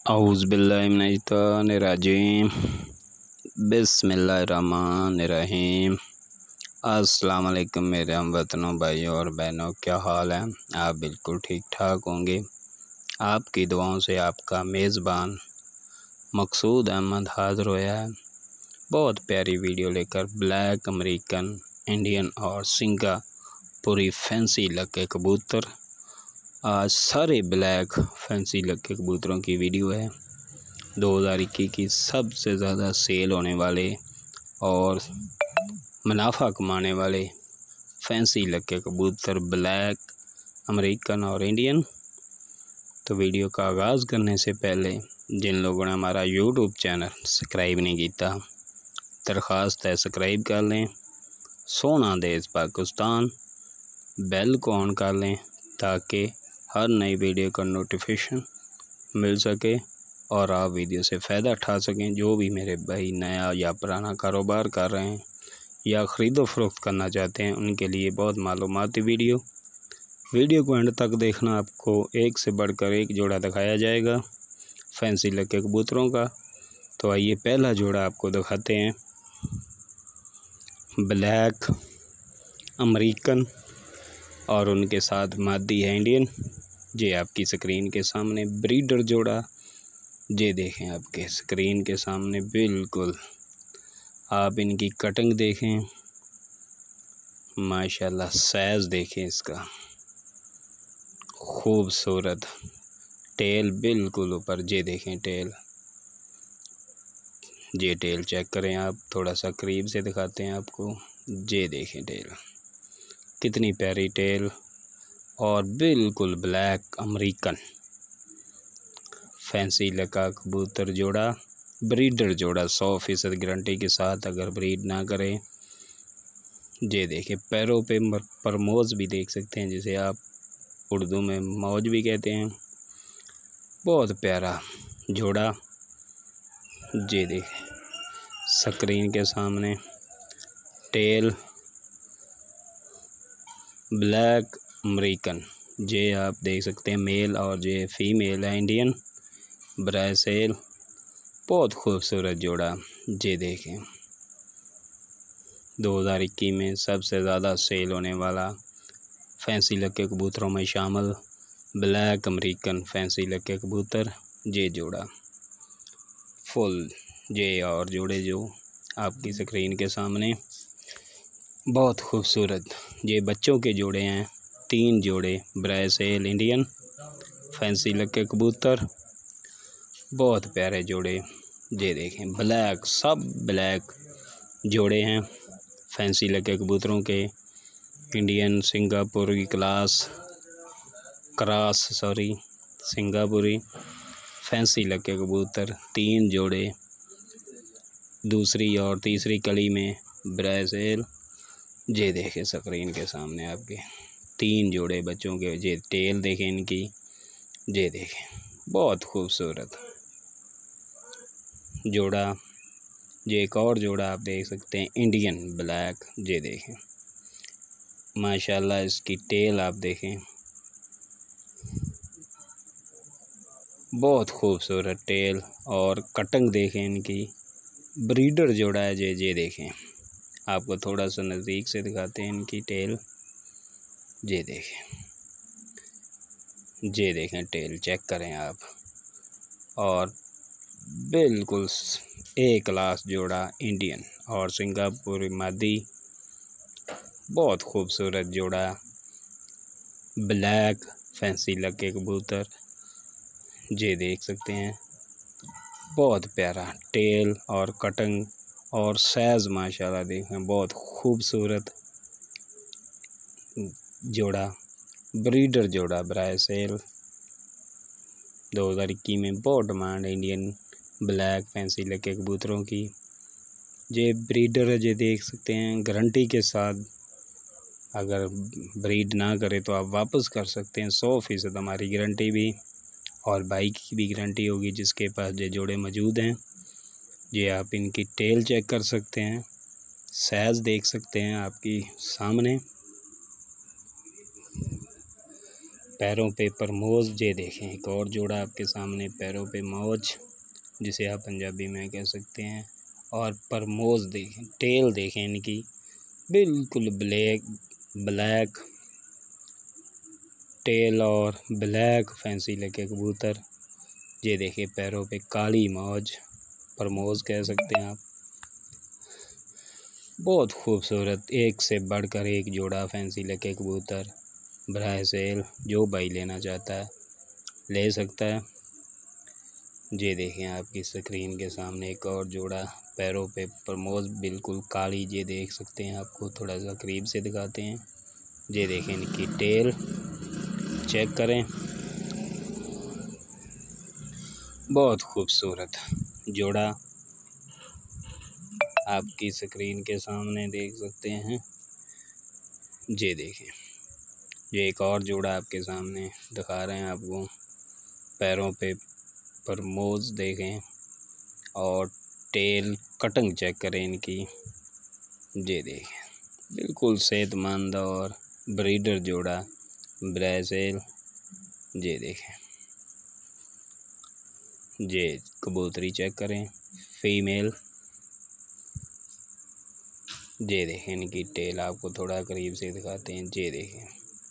औज़ुबिल्लाहिमिनश्शैतानिर्रजीम बिस्मिल्लाहिर्रहमानिर्रहीम। अस्सलाम वालेकुम मेरे हमवतनों, भाइयों और बहनों, क्या हाल है? आप बिल्कुल ठीक ठाक होंगे। आपकी दुआओं से आपका मेज़बान मकसूद अहमद हाज़िर होया है बहुत प्यारी वीडियो लेकर। ब्लैक अमेरिकन, इंडियन और सिंगापुरी फैंसी लगे कबूतर। आज सारे ब्लैक फैंसी लगे कबूतरों की वीडियो है। 2021 की सबसे ज़्यादा सेल होने वाले और मुनाफा कमाने वाले फैंसी लगे कबूतर ब्लैक अमेरिकन और इंडियन। तो वीडियो का आगाज़ करने से पहले जिन लोगों ने हमारा यूट्यूब चैनल सब्सक्राइब नहीं किया, दरख्वास्त है सब्सक्राइब कर लें। सोना देश पाकिस्तान बेल को ऑन कर लें ताकि हर नई वीडियो का नोटिफिकेशन मिल सके और आप वीडियो से फ़ायदा उठा सकें। जो भी मेरे भाई नया या पुराना कारोबार कर रहे हैं या ख़रीदो फ़रोख्त करना चाहते हैं, उनके लिए बहुत मालूमाती वीडियो को एंड तक देखना। आपको एक से बढ़कर एक जोड़ा दिखाया जाएगा फैंसी लगे कबूतरों का। तो आइए पहला जोड़ा आपको दिखाते हैं, ब्लैक अमेरिकन और उनके साथ मादी है इंडियन। ये आपकी स्क्रीन के सामने ब्रीडर जोड़ा, ये देखें आपके स्क्रीन के सामने बिल्कुल। आप इनकी कटिंग देखें, माशाल्लाह साइज़ देखें इसका, खूबसूरत टेल बिल्कुल ऊपर। ये देखें टेल, ये टेल चेक करें आप, थोड़ा सा करीब से दिखाते हैं आपको। ये देखें टेल, कितनी प्यारी टेल और बिल्कुल ब्लैक अमेरिकन फैंसी लगा कबूतर जोड़ा, ब्रीडर जोड़ा 100% गारंटी के साथ अगर ब्रीड ना करें। ये देखें पैरों पे परमोज भी देख सकते हैं, जिसे आप उर्दू में मौज भी कहते हैं। बहुत प्यारा जोड़ा। ये देखें स्क्रीन के सामने टेल ब्लैक अमेरिकन, ये आप देख सकते हैं मेल और ये फीमेल है इंडियन ब्रासेल। बहुत खूबसूरत जोड़ा। ये देखें 2021 में सबसे ज़्यादा सेल होने वाला फैंसी लगे कबूतरों में शामिल ब्लैक अमेरिकन फैंसी लगे कबूतर। ये जोड़ा फुल, ये और जोड़े जो आपकी स्क्रीन के सामने बहुत खूबसूरत। ये बच्चों के जोड़े हैं, 3 जोड़े ब्रासेल इंडियन फैंसी लगे कबूतर, बहुत प्यारे जोड़े। ये देखें ब्लैक, सब ब्लैक जोड़े हैं फैंसी लगे कबूतरों के। इंडियन सिंगापुरी सिंगापुरी फैंसी लगे कबूतर 3 जोड़े, दूसरी और तीसरी कली में ब्राज़ील। ये देखें स्क्रीन के सामने आपके 3 जोड़े बच्चों के। ये टेल देखें इनकी, ये देखें बहुत खूबसूरत जोड़ा। ये एक और जोड़ा आप देख सकते हैं इंडियन ब्लैक, ये देखें माशाल्लाह इसकी टेल आप देखें, बहुत खूबसूरत टेल और कटिंग देखें इनकी। ब्रीडर जोड़ा है ये देखें, आपको थोड़ा सा नज़दीक से दिखाते हैं इनकी टेल। ये देखें टेल चेक करें आप, और बिल्कुल ए क्लास जोड़ा इंडियन और सिंगापुरी मादी। बहुत खूबसूरत जोड़ा ब्लैक फैंसी लगे कबूतर, ये देख सकते हैं बहुत प्यारा टेल और कटिंग और साइज़ माशाल्लाह देखें, बहुत खूबसूरत जोड़ा ब्रीडर जोड़ा ब्रासेल। 2021 में बहुत डिमांड है इंडियन ब्लैक फैंसी लगे कबूतरों की। ये ब्रीडर है, ये देख सकते हैं गारंटी के साथ। अगर ब्रीड ना करे तो आप वापस कर सकते हैं, 100% हमारी गारंटी भी और भाई की भी गारंटी होगी जिसके पास ये जोड़े मौजूद हैं। ये आप इनकी टेल चेक कर सकते हैं, साइज़ देख सकते हैं आपकी सामने। पैरों पे परमोज, ये देखें एक और जोड़ा आपके सामने, पैरों पे मौज जिसे आप पंजाबी में कह सकते हैं। और परमोज देखें, टेल देखें इनकी, बिल्कुल ब्लैक टेल और ब्लैक फैंसी लगे कबूतर। ये देखें पैरों पे काली मौज, परमोज कह सकते हैं आप। बहुत खूबसूरत, एक से बढ़कर एक जोड़ा फैंसी लगे कबूतर बराह सेल। जो भाई लेना चाहता है ले सकता है। ये देखें आपकी स्क्रीन के सामने एक और जोड़ा, पैरों पे परमोज बिल्कुल काली, ये देख सकते हैं, आपको थोड़ा सा करीब से दिखाते हैं। ये देखें इनकी टेल चेक करें, बहुत खूबसूरत जोड़ा आपकी स्क्रीन के सामने देख सकते हैं। ये देखें, ये एक और जोड़ा आपके सामने दिखा रहे हैं आपको, पैरों पे परमोज देखें और टेल कटिंग चेक करें इनकी। ये देखें बिल्कुल सेहतमंद और ब्रीडर जोड़ा बराह सेल। ये देखें, ये कबूतरी चेक करें फीमेल। ये देखें इनकी टेल, आपको थोड़ा करीब से दिखाते हैं। ये देखें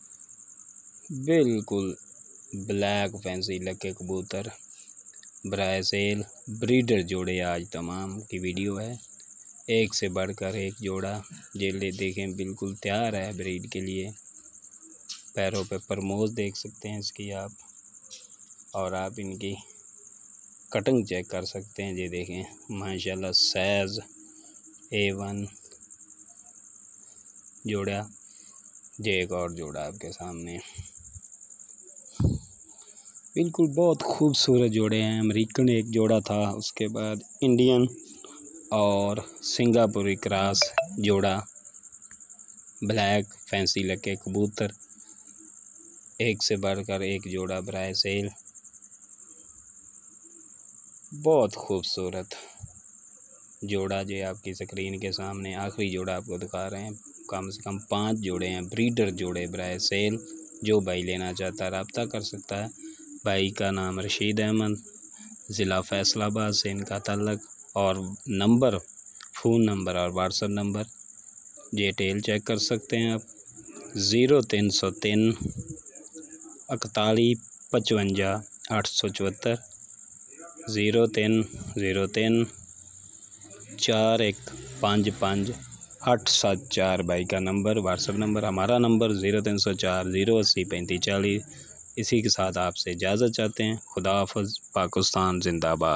बिल्कुल ब्लैक फैंसी लगे कबूतर बराह सेल, ब्रीडर जोड़े आज तमाम की वीडियो है, एक से बढ़कर एक जोड़ा। ये देखें बिल्कुल तैयार है ब्रीड के लिए। पैरों पे परमोज देख सकते हैं इसकी आप, और आप इनकी कटिंग चेक कर सकते हैं। ये देखें माशाल्लाह साइज A1 जोड़ा। ये एक और जोड़ा आपके सामने, बिल्कुल बहुत खूबसूरत जोड़े हैं। अमेरिकन एक जोड़ा था, उसके बाद इंडियन और सिंगापुरी क्रॉस जोड़ा ब्लैक फैंसी लगे कबूतर, एक से बढ़कर एक जोड़ा बराह सेल, बहुत खूबसूरत जोड़ा। जो आपकी स्क्रीन के सामने आखिरी जोड़ा आपको दिखा रहे हैं, कम से कम 5 जोड़े हैं ब्रीडर जोड़े बराह सेल। जो भाई लेना चाहता है रब्ता कर सकता है। भाई का नाम रशीद अहमद, ज़िला फैसलाबाद से इनका ताल्लुक़, और नंबर, फ़ोन नंबर और व्हाट्सएप नंबर ये टेल चेक कर सकते हैं आप। 0303 41 55 874, 0303 41 55 874 भाई का नंबर, व्हाट्सएप नंबर। हमारा नंबर 0304 080 35 40। इसी के साथ आपसे इजाज़त चाहते हैं। खुदा हाफ़िज़। पाकिस्तान जिंदाबाद।